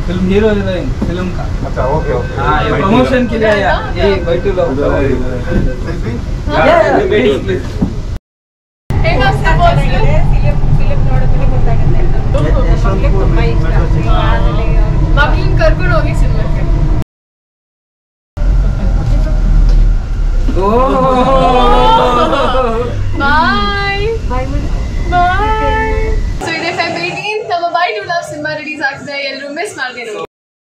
Film hero heroine film का। अच्छा okay okay. हाँ ये प्रमोशन के लिए आया ये Bytwo लो। ಮಕ್ಕಳನ್ನ ಕರ್ಕೊಂಡು ಹೋಗಿ ಸಿನಿಮಾಕ್ಕೆ. ಬಾಯ್ ಬಾಯ್ ಬಾಯ್. ಸೊ ಇದೆ February 18 ನಮ್ಮ Bytwo ಲವ್ ಸಿನಿಮಾ ರಿಲೀಸ್ ಆಗ್ತಿದೆ, ಎಲ್ಲರೂ ಮಿಸ್ ಮಾಡದೆ ನೋಡಿ.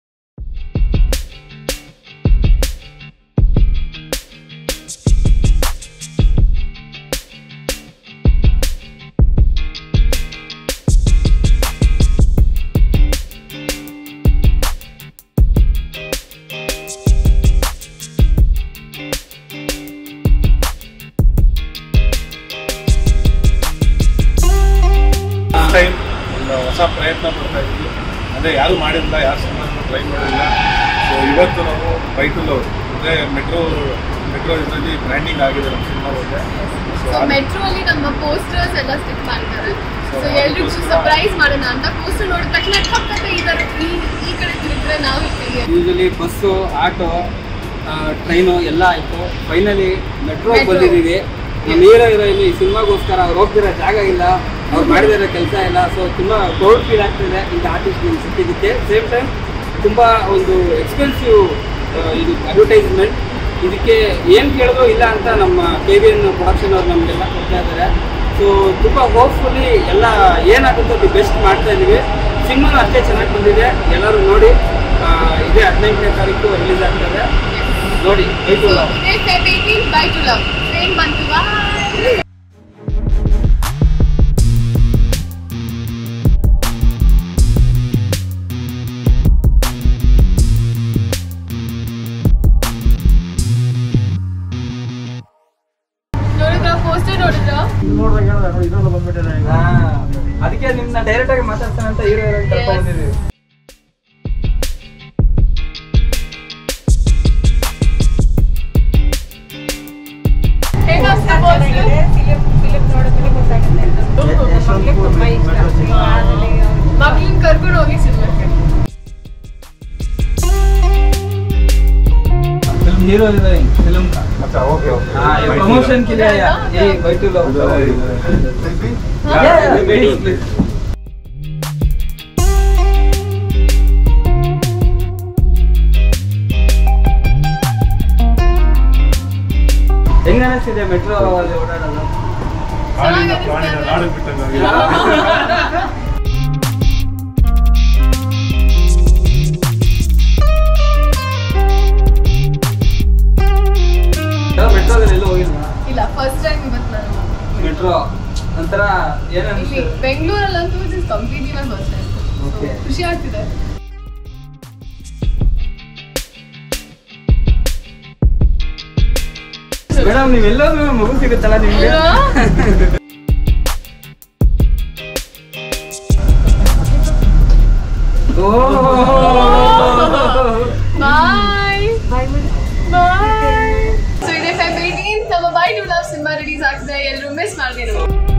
ಹೊಸ ಪ್ರಯತ್ನ ಪಡ್ತಾ ಇದ್ದೀವಿ, ಅಂದರೆ ಯಾರು ಮಾಡಿಲ್ಲ, ಯಾರು ಸಿನಿಮಾನ ಟ್ರೈ ಮಾಡಿಲ್ಲ. ಸೊ ಇವತ್ತು ನಾವು Bytwo ಲವ್ ಅಂದರೆ ಮೆಟ್ರೋ ಇದರಲ್ಲಿ ಬ್ರ್ಯಾಂಡಿಂಗ್ ಆಗಿದೆ ನಮ್ಮ ಸಿನಿಮಾ ಬಗ್ಗೆ. ಸೊ ಮೆಟ್ರೋ ಅಲ್ಲಿ ನಮ್ಮ ಪೋಸ್ಟರ್ಸ್ ಎಲ್ಲ ಸ್ಟಿಕ್ ಮಾಡಿದ್ದಾರೆ. ಸೊ ಎಲ್ರಿಗೂ ಸರ್ಪ್ರೈಸ್ ಮಾಡೋಣ ಅಂತ ಪೋಸ್ಟರ್ ನೋಡಿದ ತಕ್ಷಣ ಪಕ್ಕಕ್ಕೆ ಈ ಕಡೆ ತಿರುಗಿದ್ರೆ ನಾವು ಯೂಶಲಿ ಬಸ್ಸು, ಆಟೋ, ಟ್ರೈನು ಎಲ್ಲ ಆಯಿತು. ಫೈನಲಿ ಮೆಟ್ರೋ ಬಂದಿದ್ದೀವಿ. ನಮ್ಮ ಹೀರೋಯಿನ್ ಈ ಸಿನಿಮಾಗೋಸ್ಕರ ಅವ್ರು ಹೋಗ್ತಿರೋ ಜಾಗ ಇಲ್ಲ, ಅವ್ರು ಮಾಡಿದಿರೋ ಕೆಲಸ ಇಲ್ಲ. ಸೊ ತುಂಬ ಪ್ರೌಡ್ ಫೀಲ್ ಆಗ್ತಿದೆ ಇಂಥ ಆರ್ಟಿಸ್ಟ್ ನಿಮ್ಗೆ ಸಿಕ್ಕಿದ್ದಕ್ಕೆ. ಸೇಮ್ ಟೈಮ್ ತುಂಬ ಒಂದು ಎಕ್ಸ್ಪೆನ್ಸಿವ್ ಇದು ಅಡ್ವರ್ಟೈಸ್ಮೆಂಟ್. ಇದಕ್ಕೆ ಏನು ಕೇಳೋದು ಇಲ್ಲ ಅಂತ ನಮ್ಮ KVN ಪ್ರೊಡಕ್ಷನ್ ಅವ್ರು ನಮಗೆಲ್ಲ ಕೊಡ್ತಾ ಇದ್ದಾರೆ. ಸೊ ತುಂಬ ಹೋಪ್ಫುಲಿ ಎಲ್ಲ ಏನಾಗುತ್ತೋ ಅದು ಬೆಸ್ಟ್ ಮಾಡ್ತಾ ಇದ್ದೀವಿ. ಸಿನಿಮಾನು ಅಷ್ಟೇ ಚೆನ್ನಾಗಿ ಬಂದಿದೆ, ಎಲ್ಲರೂ ನೋಡಿ. ಇದೇ 15ನೇ ತಾರೀಕು ರಿಲೀಸ್ ಆಗ್ತದೆ, ನೋಡಿ. Bytwo Love Bytwo Love train ಬಂತು. ಬಾಯ್. ಅದಕ್ಕೆ ನಿಮ್ನ ಡೈರೆಕ್ಟ್ ಆಗಿ ಮಾತಾಡ್ತಾನೆ ಅಂತ ಹೀರೋ ಕರ್ಕೊಂಡು ಬಂದಿದ್ದೀವಿ. ಮಕ್ಕಳನ್ನ ಕರ್ಕೊಂಡು ಹೋಗಿ ಸಿನಿಮಾಕ್ಕೆ. फिल्म हीरो हीरोइन फिल्म का। अच्छा ओके ओके। हाँ ये प्रमोशन के लिए आया ये Bytwo लव। ಹೆಂಗ ಅನಿಸ್ತಿದೆ ಮೆಟ್ರೋ ಅಲ್ಲಿ ಓಡಾಡೋದು? ನಾಡು ಬಿಟ್ಟಂಗೆ. ಮೆಟ್ರೋದಲ್ಲಿ ಎಲ್ಲೂ ಹೋಗಿಲ್ಲ? ಇಲ್ಲ, ಫಸ್ಟ್ ಟೈಮ್ ಇವತ್ತು ನಾನು ಮೆಟ್ರೋ ಒಂಥರ ಇಲ್ಲಿ ಬೆಂಗಳೂರಲ್ಲಂತೂ it is completely my first time. Okay, ಖುಷಿ ಆಗ್ತಿದೆ. ಮೇಡಮ್ ನೀವೆಲ್ಲರೂ ಮಗು ಸಿಗುತ್ತಲ್ಲ ನಿಮ್ಗೆ? ಬಾಯ್ ಬಾಯ್ ಬಾಯ್. ಸೊ ಇದೆ February 18 ನಮ್ಮ Bytwo ಲವ್ ಸಿನಿಮಾ ರಿಲೀಸ್ ಆಗ್ತಿದೆ, ಎಲ್ಲರೂ ಮಿಸ್ ಮಾಡದೆ ನೋಡಿ.